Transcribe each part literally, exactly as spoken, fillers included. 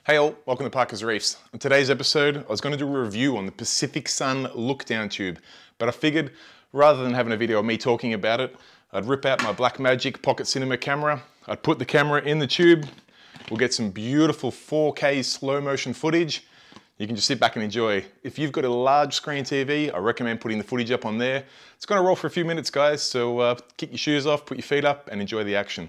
Hey all, welcome to Parker's Reefs. On today's episode, I was going to do a review on the Pacific Sun look down tube, but I figured rather than having a video of me talking about it, I'd rip out my Blackmagic Pocket Cinema camera, I'd put the camera in the tube, we'll get some beautiful four K slow motion footage. You can just sit back and enjoy. If you've got a large screen T V, I recommend putting the footage up on there. It's going to roll for a few minutes, guys, so uh, kick your shoes off, put your feet up, and enjoy the action.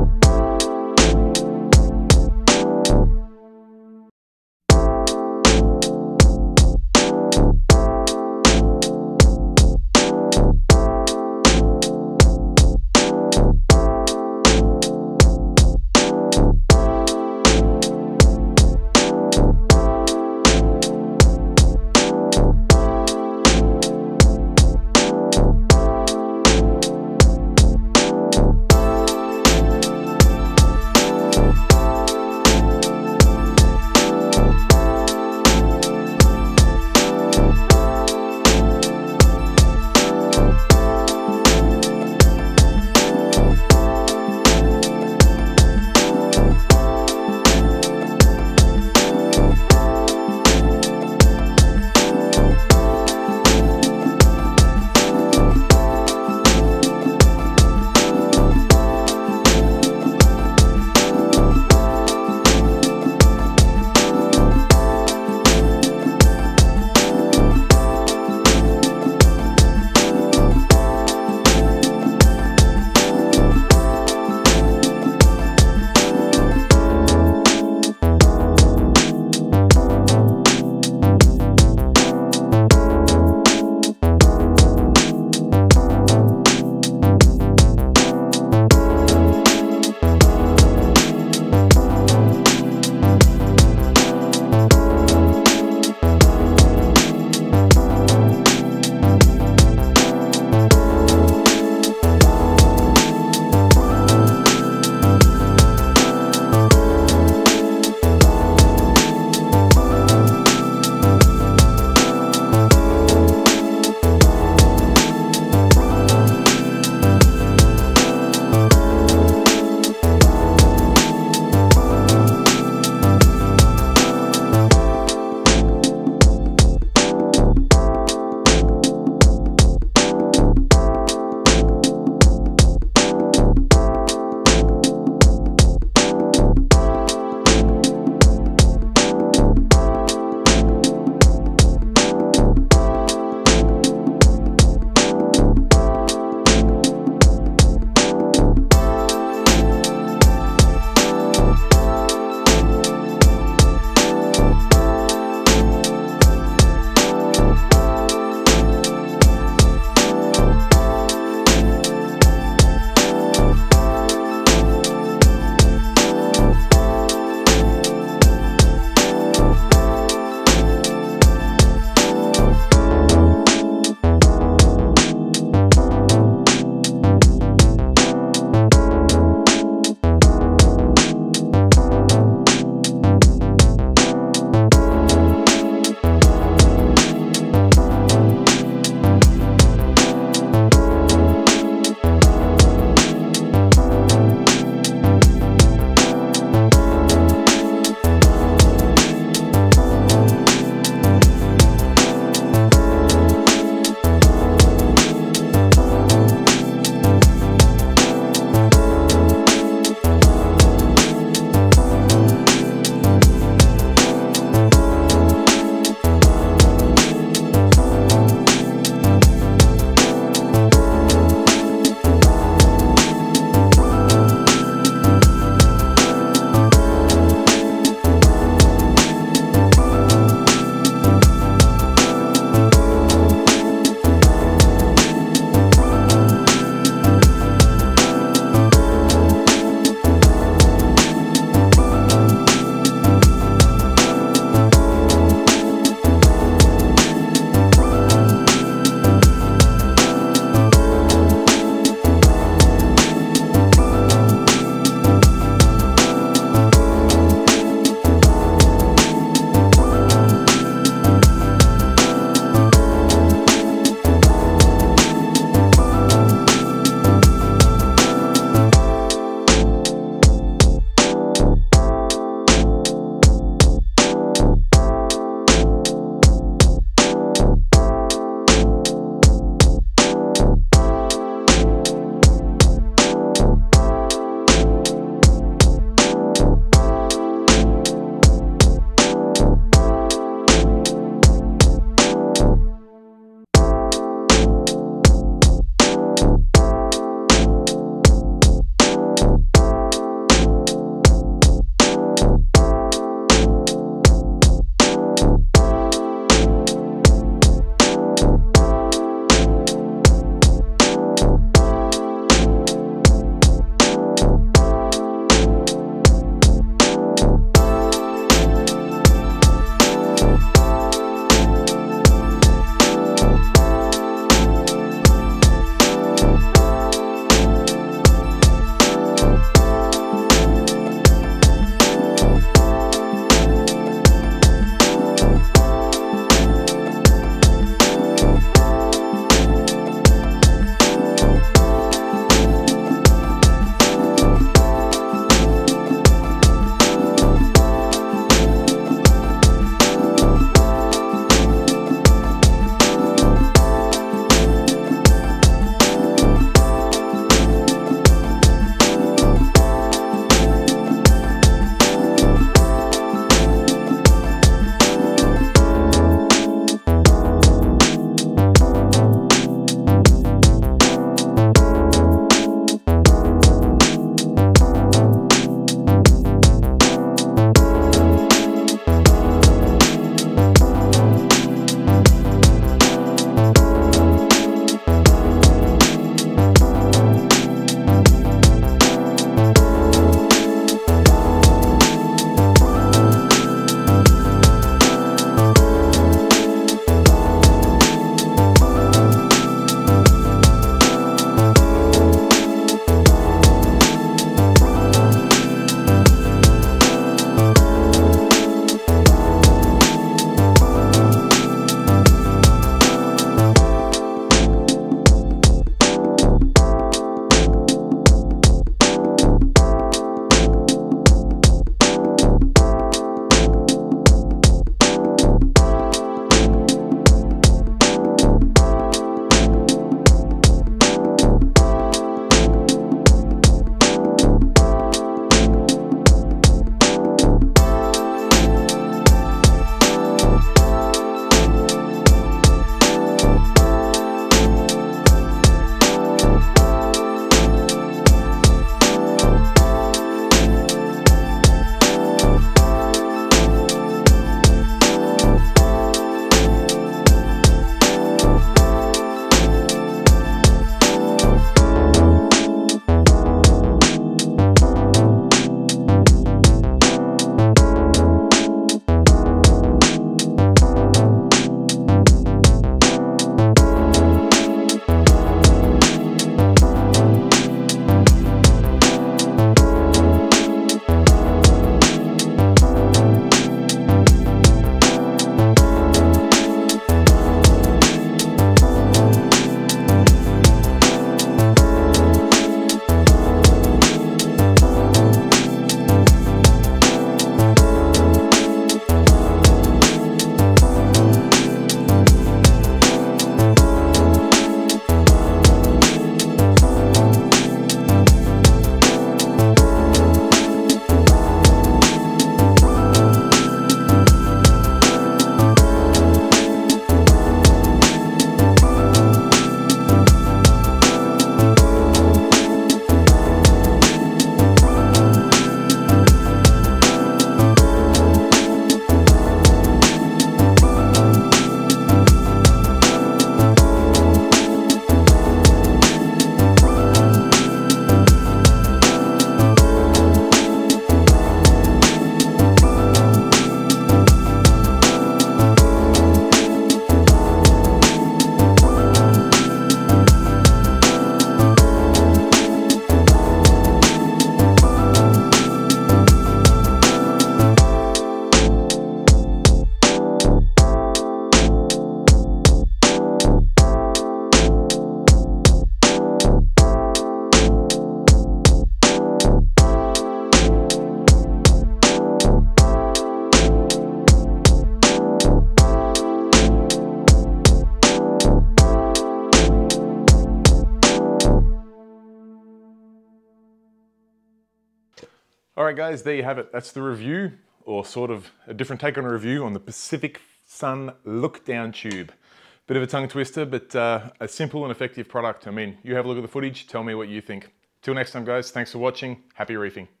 All right guys, there you have it. That's the review, or sort of a different take on a review on the Pacific Sun Look Down Tube. Bit of a tongue twister, but uh, a simple and effective product. I mean, you have a look at the footage, tell me what you think. Till next time guys, thanks for watching, happy reefing.